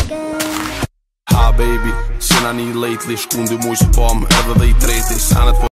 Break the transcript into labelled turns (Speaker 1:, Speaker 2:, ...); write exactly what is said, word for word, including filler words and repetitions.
Speaker 1: Ha baby, cena ni lately, shku ndy muj që po më edhe dhe i treti. Sanet po